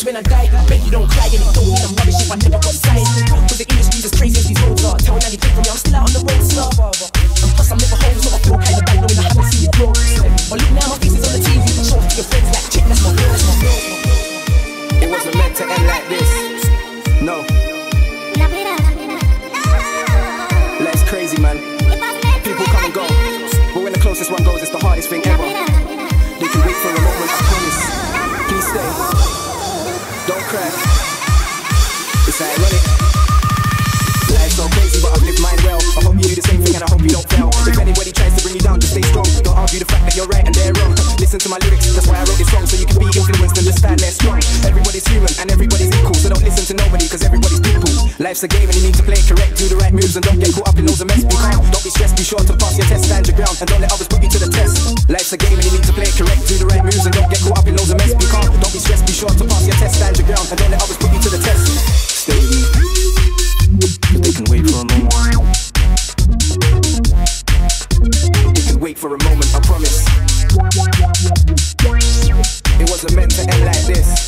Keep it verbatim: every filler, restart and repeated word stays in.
when I die. Beg you don't cry, and it don't mean I'm rubbish if I never got signed. Cause the industry's as crazy as these roads are. Tell me now you think from me, I'm still out on the road, star. And plus I'm never home, so I feel kinda bad knowing I haven't seen you grow. But look now, my face is on the T V. Show it to your friends like, check, that's my girl, that's my girl. It wasn't meant to end like this. No. Life's crazy, man. People come and go, but when the closest one goes, it's the hardest thing ever. They can wait for a moment, I promise. Please stay. Don't cry. It's ironic. Life's so crazy, but I've lived mine well. I hope you do the same thing and I hope you don't fail. If anybody tries to bring you down, just stay strong. Don't argue the fact that you're right and they're wrong. Listen to my lyrics, that's why I wrote this song. So you can be influenced and understand they're strong. Everybody's human and everybody's equal, so don't listen to nobody, cause everybody's people. Life's a game and you need to play it correct. Do the right moves and don't get caught up in loads of mess. Be calm, don't be stressed, be sure to pass your test. Stand your ground and don't let others put you to the test. Life's a game and you need to play it correct. Do the right moves and don't get caught up in loads of mess. Be calm, don't be stressed, be sure to pass your test. Stand your ground and don't let others put you to the test. Stay with me. They can wait for a moment. They can wait for a moment, I promise. It wasn't meant to end like this.